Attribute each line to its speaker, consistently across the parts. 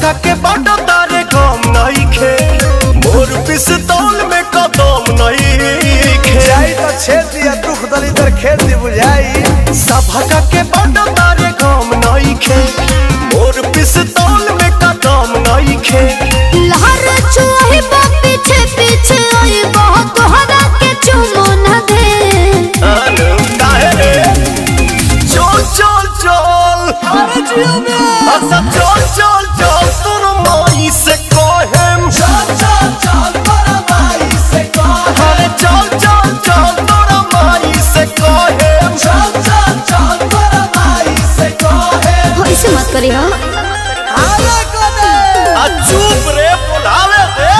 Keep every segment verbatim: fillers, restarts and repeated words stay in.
Speaker 1: सबका के बाटो तारे गम नहीं खे मोर पिस्तौल में कदम नहीं खे
Speaker 2: जाई तो छेद दिया दुख दली तर खेत दी बुझाई
Speaker 1: सबका के बाटो तारे गम नहीं खे मोर पिस्तौल में कदम नहीं खे
Speaker 3: लहर चुही पीछे पीछे आई बहुत तोहरा के चुमो न दे
Speaker 1: अनु काहे रे चल चल चल
Speaker 2: अरे जियो में
Speaker 1: अच्छा चल चल चल तोर माई से कहेम
Speaker 2: चल चल चल तोरा माई से कह
Speaker 1: अरे चल चल चल तोर माई से कहेम
Speaker 2: चल चल चल तोरा माई से कह
Speaker 3: ऐसे मत करी हो
Speaker 2: आले कोने
Speaker 1: आ चुप रे बुलावे दे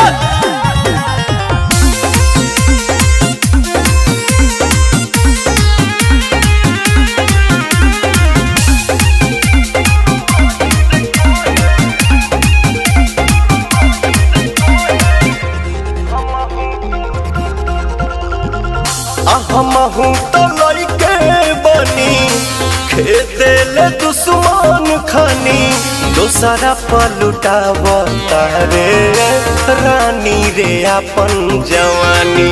Speaker 1: हमहू तो लइके बनी खेते ले दुश्मन खानी दोसरा पलुटाव तारे रानी रे अपन जवानी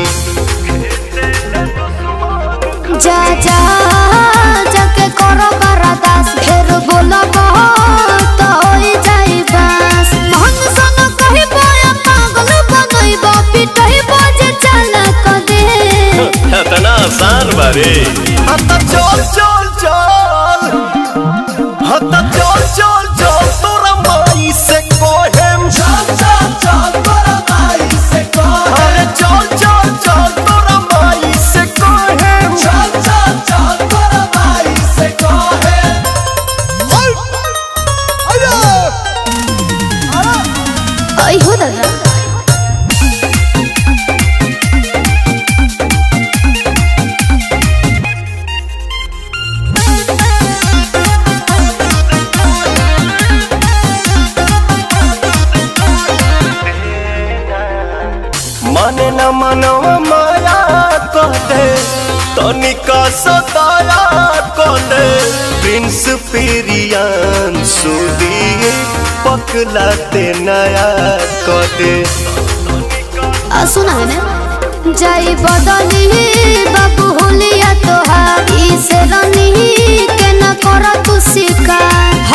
Speaker 3: जा जा जाके करो करादास फिर बोलो तो होई जाई बस महंग सन कहि बोया पागल बनई बा पिटई बजे चल क दे
Speaker 1: इतना आसान बारे हता चल चल चल हता चल चल चल तोरा माई से कहेम
Speaker 2: चल चल चल तोरा माई से कह
Speaker 1: अरे चल चल चल तोरा माई से कहेम
Speaker 2: चल चल चल तोरा माई से कह
Speaker 3: आई हो दादा
Speaker 1: माने न मनवा माया कहते तनिका सताया कहते प्रिंस पेरियान सुदी पकलाते नया कहते
Speaker 3: आ सुना है ना जाई बदली बाबू होलिया तोहार ई से रनी के न कर तू शिकार